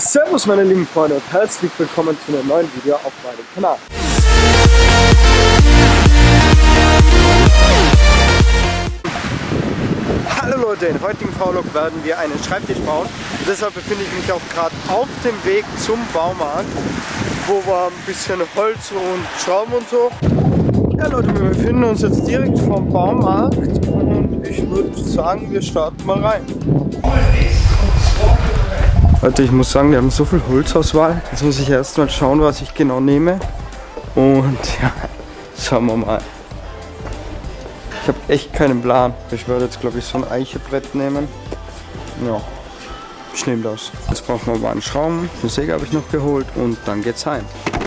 Servus meine lieben Freunde und herzlich willkommen zu einem neuen Video auf meinem Kanal. Hallo Leute, im heutigen Vlog werden wir einen Schreibtisch bauen und deshalb befinde ich mich auch gerade auf dem Weg zum Baumarkt, wo wir ein bisschen Holz und Schrauben und so. Ja Leute, wir befinden uns jetzt direkt vom Baumarkt und ich würde sagen, wir starten mal rein. Leute, ich muss sagen, wir haben so viel Holzauswahl. Jetzt muss ich erst mal schauen, was ich genau nehme. Und ja, schauen wir mal. Ich habe echt keinen Plan. Ich werde jetzt, glaube ich, so ein Eichebrett nehmen. Ja, ich nehme das. Jetzt brauchen wir mal einen Schrauben. Eine Säge habe ich noch geholt und dann geht's heim.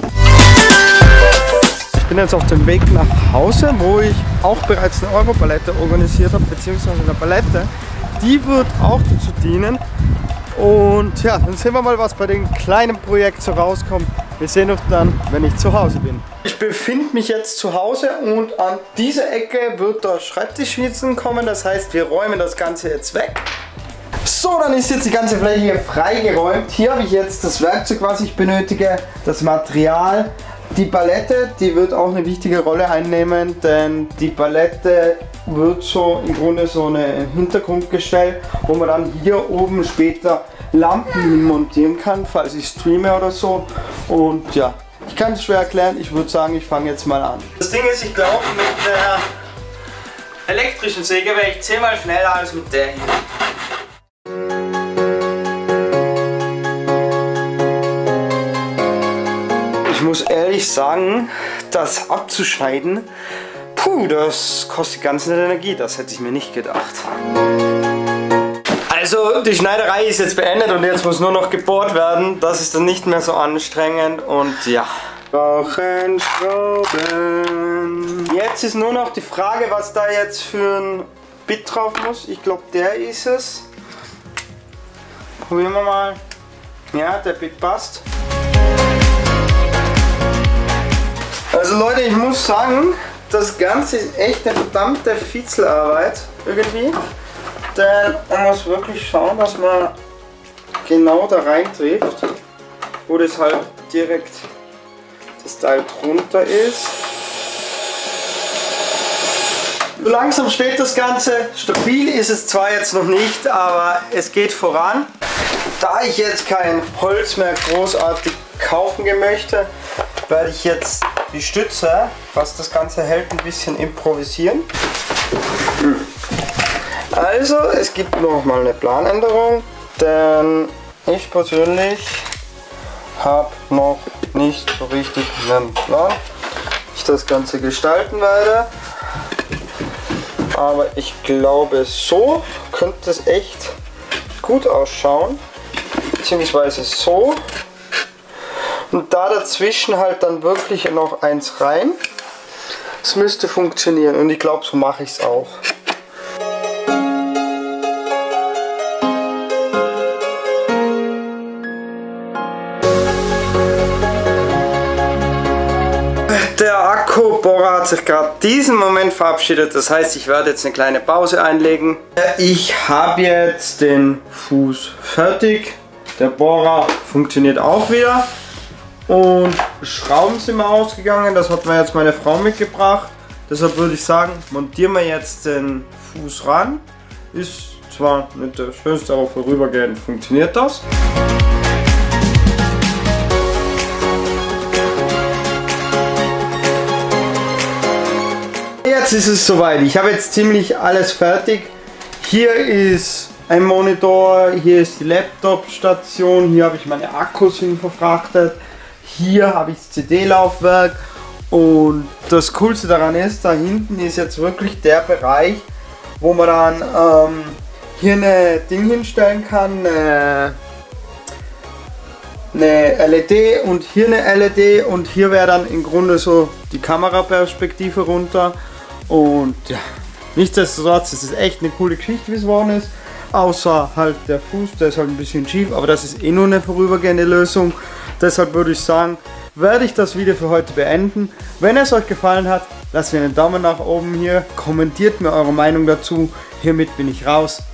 Ich bin jetzt auf dem Weg nach Hause, wo ich auch bereits eine Europalette organisiert habe, beziehungsweise eine Palette. Die wird auch dazu dienen. Und ja, dann sehen wir mal, was bei dem kleinen Projekt so rauskommt. Wir sehen uns dann, wenn ich zu Hause bin. Ich befinde mich jetzt zu Hause und an dieser Ecke wird der Schreibtischschnitzen kommen. Das heißt, wir räumen das Ganze jetzt weg. So, dann ist jetzt die ganze Fläche hier freigeräumt. Hier habe ich jetzt das Werkzeug, was ich benötige, das Material. Die Palette, die wird auch eine wichtige Rolle einnehmen, denn die Palette wird so im Grunde so ein Hintergrundgestell, wo man dann hier oben später Lampen hin montieren kann, falls ich streame oder so. Und ja, ich kann es schwer erklären, ich würde sagen, ich fange jetzt mal an. Das Ding ist, ich glaube, mit der elektrischen Säge wäre ich 10-mal schneller als mit der hier. Ich muss ehrlich sagen, das abzuschneiden, puh, das kostet ganz nette Energie, das hätte ich mir nicht gedacht. Also die Schneiderei ist jetzt beendet und jetzt muss nur noch gebohrt werden, das ist dann nicht mehr so anstrengend und ja. Brauchen Schrauben. Jetzt ist nur noch die Frage, was da jetzt für ein Bit drauf muss. Ich glaube, der ist es. Probieren wir mal. Ja, der Bit passt. Also Leute, ich muss sagen, das Ganze ist echt eine verdammte Fitzelarbeit irgendwie. Denn man muss wirklich schauen, dass man genau da rein trifft, wo das halt direkt das Teil drunter ist. So langsam steht das Ganze. Stabil ist es zwar jetzt noch nicht, aber es geht voran. Da ich jetzt kein Holz mehr großartig kaufen möchte, werde ich jetzt die Stütze, was das Ganze hält, ein bisschen improvisieren. Also, es gibt noch mal eine Planänderung, denn ich persönlich habe noch nicht so richtig einen Plan, wie ich das Ganze gestalten werde. Aber ich glaube, so könnte es echt gut ausschauen, beziehungsweise so. Und da dazwischen halt dann wirklich noch eins rein. Das müsste funktionieren und ich glaube, so mache ich es auch. Der Akkubohrer hat sich gerade diesen Moment verabschiedet, das heißt, ich werde jetzt eine kleine Pause einlegen. Ich habe jetzt den Fuß fertig, der Bohrer funktioniert auch wieder. Und Schrauben sind mir ausgegangen, das hat mir jetzt meine Frau mitgebracht. Deshalb würde ich sagen, montieren wir jetzt den Fuß ran. Ist zwar nicht der schönste, aber vorübergehend funktioniert das. Jetzt ist es soweit. Ich habe jetzt ziemlich alles fertig. Hier ist ein Monitor, hier ist die Laptop-Station, hier habe ich meine Akkus hin verfrachtet. Hier habe ich das CD-Laufwerk und das Coolste daran ist, da hinten ist jetzt wirklich der Bereich, wo man dann hier eine Ding hinstellen kann, eine LED und hier eine LED und hier wäre dann im Grunde so die Kameraperspektive runter und ja, nichtsdestotrotz ist es echt eine coole Geschichte, wie es geworden ist, außer halt der Fuß, der ist halt ein bisschen schief, aber das ist eh nur eine vorübergehende Lösung. Deshalb würde ich sagen, werde ich das Video für heute beenden. Wenn es euch gefallen hat, lasst mir einen Daumen nach oben hier, kommentiert mir eure Meinung dazu. Hiermit bin ich raus.